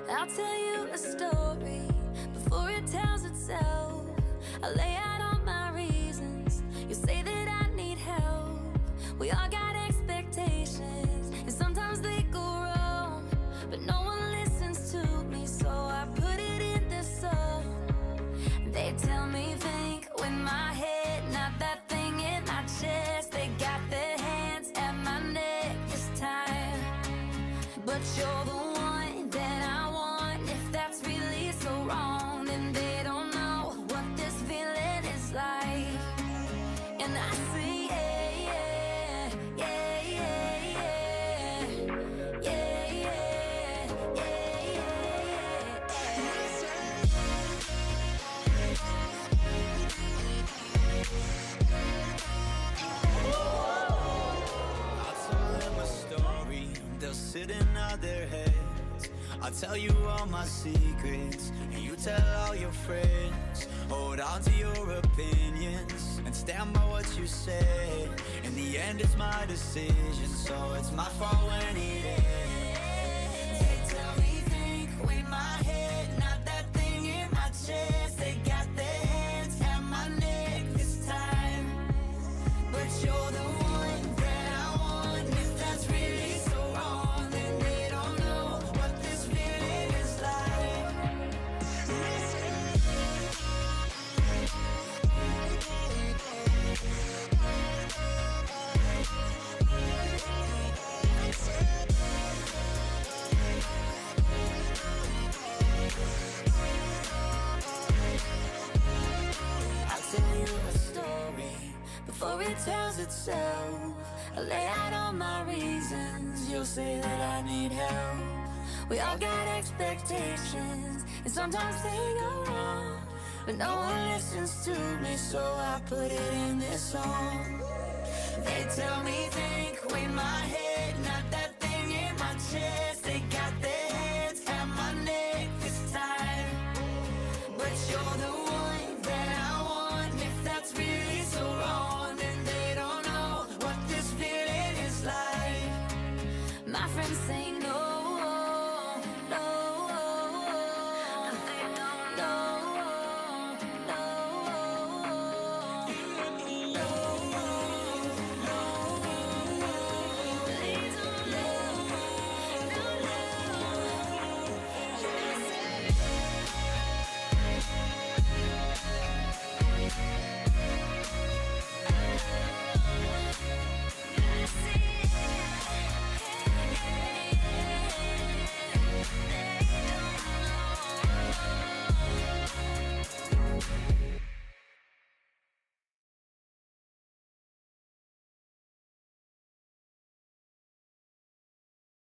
I'll tell you a story before it tells itself. I lay out all my reasons. You say that I need help. We all got expectations, and sometimes they go wrong, but no one listens to me, so I put it in this song. They tell me think with my head, not that thing in my chest. They got their hands at my neck this time, but you're the one that I want. If that's really so wrong, then they don't know what this feeling is like. And I say yeah, yeah, yeah, yeah, yeah, yeah, yeah, yeah, I'll tell them a story, they'll sit and nod their heads. I'll tell you all my secrets, and you tell all your friends. Hold on to your opinions, and stand by what you said. In the end it's my decision, so it's my fault when it ends. They tell me think with my head, not that thing in my chest. They got their hands at my neck this time, but you're the one that I want. If that's really so wrong, then they don't know what this feeling is like. I'll tell you a story before it tells itself. I lay out all my reasons. You'll say that I need help. We all got expectations, and sometimes they go wrong, but no one listens to me, so I put it in this song. They tell me think with my head, not